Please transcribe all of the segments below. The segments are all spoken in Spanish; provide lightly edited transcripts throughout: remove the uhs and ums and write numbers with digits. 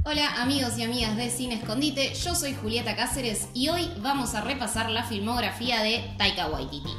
Hola amigos y amigas de Cine Escondite, yo soy Julieta Cáceres y hoy vamos a repasar la filmografía de Taika Waititi.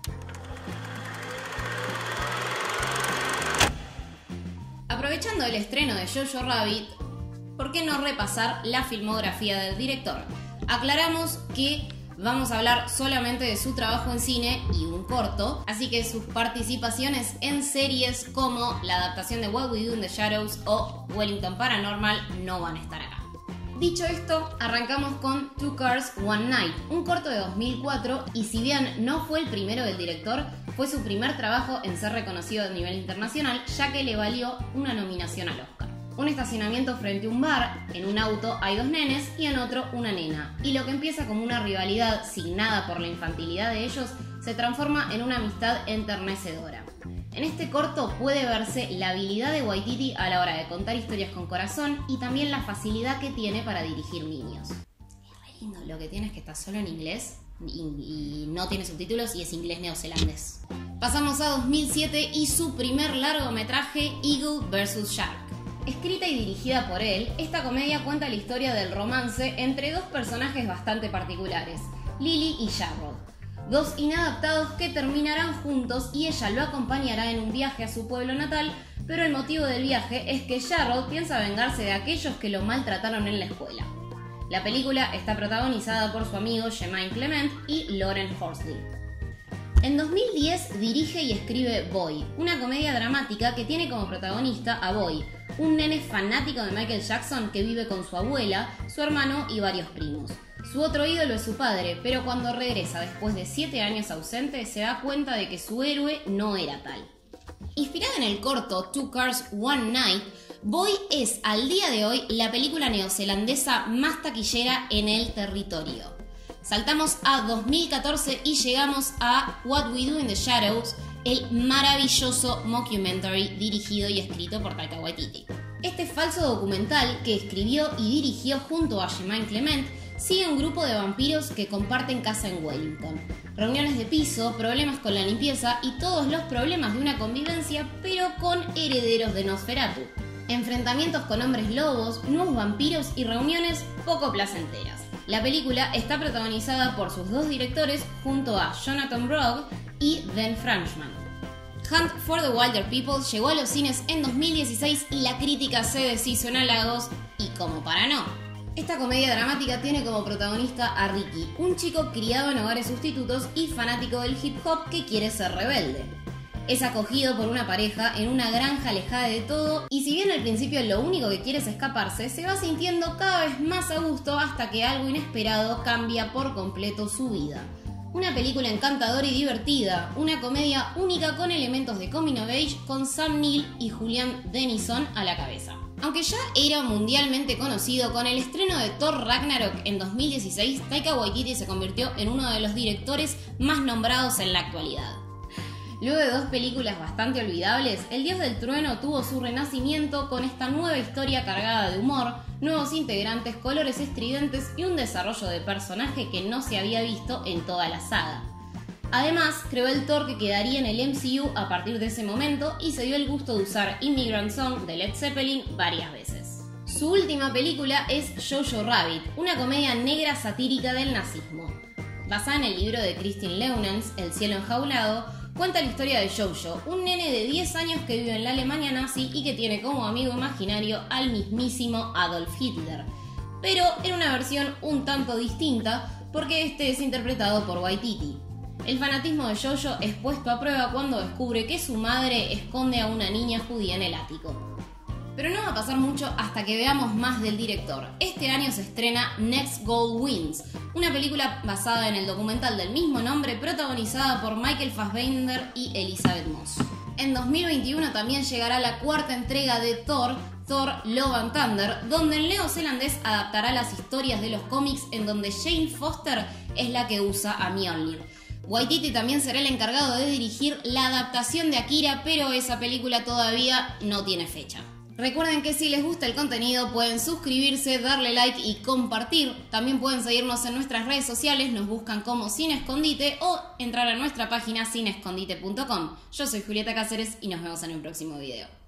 Aprovechando el estreno de Jojo Rabbit, ¿por qué no repasar la filmografía del director? Aclaramos que vamos a hablar solamente de su trabajo en cine y un corto, así que sus participaciones en series como la adaptación de What We Do in the Shadows o Wellington Paranormal no van a estar acá. Dicho esto, arrancamos con Two Cars, One Night, un corto de 2004 y si bien no fue el primero del director, fue su primer trabajo en ser reconocido a nivel internacional, ya que le valió una nominación al Oscar. Un estacionamiento frente a un bar, en un auto hay dos nenes y en otro una nena, y lo que empieza como una rivalidad signada por la infantilidad de ellos se transforma en una amistad enternecedora. En este corto puede verse la habilidad de Waititi a la hora de contar historias con corazón y también la facilidad que tiene para dirigir niños. Es re lindo, lo que tiene es que está solo en inglés y no tiene subtítulos y es inglés neozelandés. Pasamos a 2007 y su primer largometraje Eagle vs. Shark. Escrita y dirigida por él, esta comedia cuenta la historia del romance entre dos personajes bastante particulares, Lily y Jarrod, dos inadaptados que terminarán juntos y ella lo acompañará en un viaje a su pueblo natal, pero el motivo del viaje es que Jarrod piensa vengarse de aquellos que lo maltrataron en la escuela. La película está protagonizada por su amigo Jermaine Clement y Lauren Horsley. En 2010 dirige y escribe Boy, una comedia dramática que tiene como protagonista a Boy, un nene fanático de Michael Jackson que vive con su abuela, su hermano y varios primos. Su otro ídolo es su padre, pero cuando regresa después de 7 años ausente se da cuenta de que su héroe no era tal. Inspirada en el corto Two Cars, One Night, Boy es al día de hoy la película neozelandesa más taquillera en el territorio. Saltamos a 2014 y llegamos a What We Do in the Shadows, el maravilloso mockumentary dirigido y escrito por Taika Waititi. Este falso documental que escribió y dirigió junto a Jermaine Clement sigue un grupo de vampiros que comparten casa en Wellington. Reuniones de piso, problemas con la limpieza y todos los problemas de una convivencia, pero con herederos de Nosferatu. Enfrentamientos con hombres lobos, nuevos vampiros y reuniones poco placenteras. La película está protagonizada por sus dos directores junto a Jonathan Brough y Ben Franchman. Hunt for the Wilder People llegó a los cines en 2016 y la crítica se deshizo en halagos y como para no. Esta comedia dramática tiene como protagonista a Ricky, un chico criado en hogares sustitutos y fanático del hip hop que quiere ser rebelde. Es acogido por una pareja en una granja alejada de todo y si bien al principio lo único que quiere es escaparse, se va sintiendo cada vez más a gusto hasta que algo inesperado cambia por completo su vida. Una película encantadora y divertida, una comedia única con elementos de coming of age con Sam Neill y Julian Dennison a la cabeza. Aunque ya era mundialmente conocido, con el estreno de Thor Ragnarok en 2016, Taika Waititi se convirtió en uno de los directores más nombrados en la actualidad. Luego de dos películas bastante olvidables, El Dios del Trueno tuvo su renacimiento con esta nueva historia cargada de humor, nuevos integrantes, colores estridentes y un desarrollo de personaje que no se había visto en toda la saga. Además, creó el Thor que quedaría en el MCU a partir de ese momento y se dio el gusto de usar Immigrant Song de Led Zeppelin varias veces. Su última película es Jojo Rabbit, una comedia negra satírica del nazismo. Basada en el libro de Kristin Leunens, El cielo enjaulado, cuenta la historia de Jojo, un nene de 10 años que vive en la Alemania nazi y que tiene como amigo imaginario al mismísimo Adolf Hitler, pero en una versión un tanto distinta porque este es interpretado por Waititi. El fanatismo de Jojo es puesto a prueba cuando descubre que su madre esconde a una niña judía en el ático. Pero no va a pasar mucho hasta que veamos más del director. Este año se estrena Next Goal Wins, una película basada en el documental del mismo nombre protagonizada por Michael Fassbender y Elizabeth Moss. En 2021 también llegará la cuarta entrega de Thor, Thor Love and Thunder, donde el neozelandés adaptará las historias de los cómics en donde Jane Foster es la que usa a Mjolnir. Waititi también será el encargado de dirigir la adaptación de Akira, pero esa película todavía no tiene fecha. Recuerden que si les gusta el contenido pueden suscribirse, darle like y compartir. También pueden seguirnos en nuestras redes sociales, nos buscan como Cine Escondite o entrar a nuestra página cineescondite.com. Yo soy Julieta Cáceres y nos vemos en un próximo video.